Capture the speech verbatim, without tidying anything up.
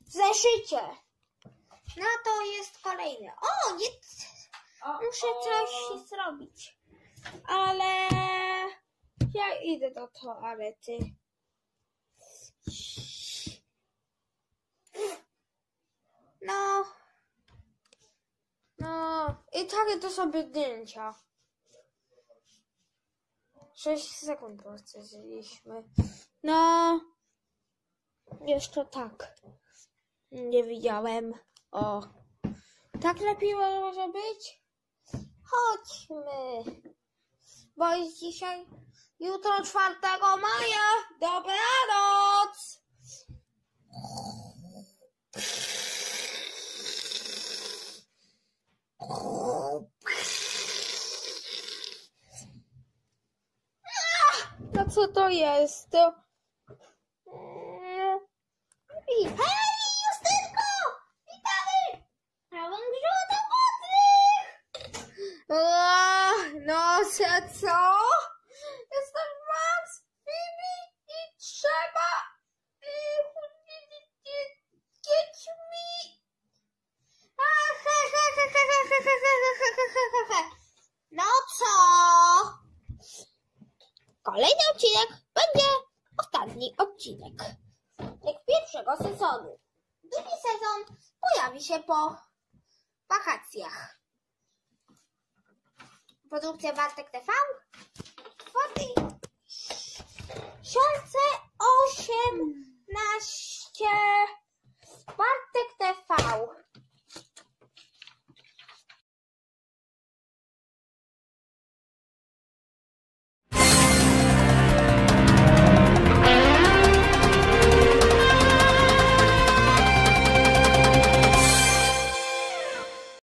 w zeszycie. No to jest kolejny. O, nie, muszę coś zrobić. Ale ja idę do toalety. No. No. I takie to sobie zdjęcia. sześć sekund procesiliśmy. No. Jeszcze tak. Nie widziałem. O. Tak lepiej może być? Chodźmy. Bo jest dzisiaj, jutro czwartego maja. Dobranoc. No co to jest? To... Hej, Justynko! Witamy! Prawą grzotę mocnych! No, co, co? Jestem Max, Bibi i trzeba dziećmi. No co? Kolejny odcinek będzie ostatni odcinek. Jak pierwszego sezonu. Drugi sezon pojawi się po wakacjach. Produkcja Bartek T V w dwa tysiące osiemnastym